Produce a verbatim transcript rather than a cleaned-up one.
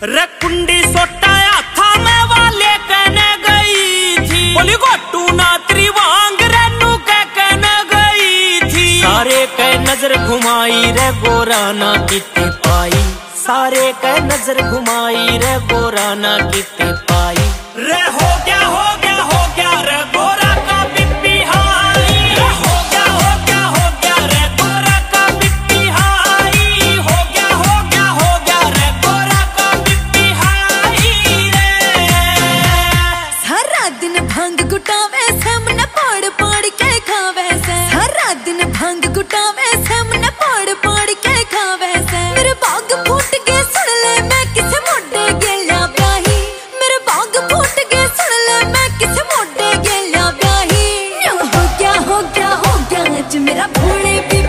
रे कुंडी सोटाया था मैं वाले कहने गई थी, बोली गोटू ना त्रिवांग रेनू कह कहने गई थी। सारे कह नजर घुमाई रे गोरा ना किते पाई, सारे कह नजर घुमाई रे गोरा ना किते पाई। रे हो गया हो गया हो गया रे गोरा का बिप्पी हाई, रे हो गया हो गया हो गया रे गोरा का बिप्पी हाई, हो गया हो गया हो गया रे गोरा का बिप्पी हाई रे। सारा दिन भांग गुटावे सामने पड़ पड़ के खावे से, सारा दिन भांग गुटावे सामने पड़ पड़ के खावे से। मेरे बाग फूट गए सुन ले मैं किसे मोटे गेला ब्याही, मेरे बाग फूट गए सुन ले मैं किसे मोटे गेला ब्याही। हो गया हो गया हो गया आज मेरा भोले भी